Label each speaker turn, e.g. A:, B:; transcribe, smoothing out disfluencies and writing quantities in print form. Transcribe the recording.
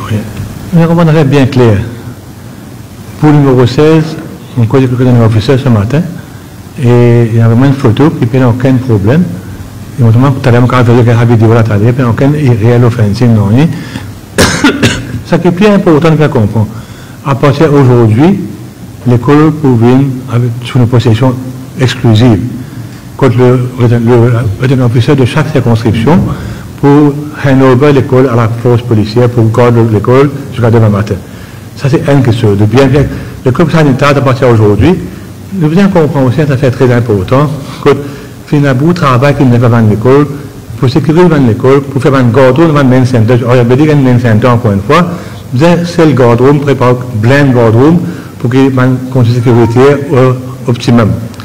A: Oui. Je comprendrais bien clair. Pour le numéro 16, on connaît que un officier ce matin, et il y a vraiment une photo qui n'a aucun problème. Et notamment, tout à l'heure, quand on a vu la vidéo là, il n'y a aucun réel offensive, non. Ce qui est plus important de comprendre. À partir d'aujourd'hui, l'école provient sous une possession exclusive contre le officier de chaque circonscription pour handover l'école à la force policière pour garder l'école jusqu'à demain matin. Ça, c'est une question. De bien que le club sanitaire, à partir d'aujourd'hui, nous devons comprendre aussi, ça fait très important, que finalement, le travail qu'il ne fait pas dans l'école, pour sécuriser l'école, pour faire un gardron dans le main center, on va dire un main center encore une fois, c'est le gardron, prépare blend gardron pour qu'il y ait une sécurité optimum.